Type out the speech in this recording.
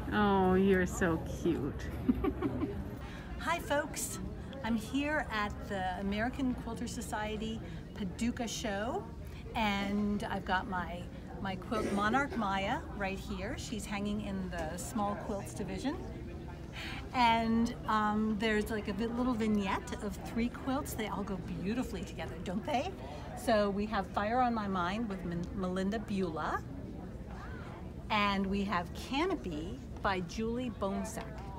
Oh, you're so cute. Hi folks, I'm here at the American Quilter Society Paducah show, and I've got my quilt Monarch Maia right here. She's hanging in the small quilts division. And there's like a little vignette of 3 quilts. They all go beautifully together, don't they? So we have Fire on My Mind with Melinda Beulah. And we have Canopy by Julie Bonesack.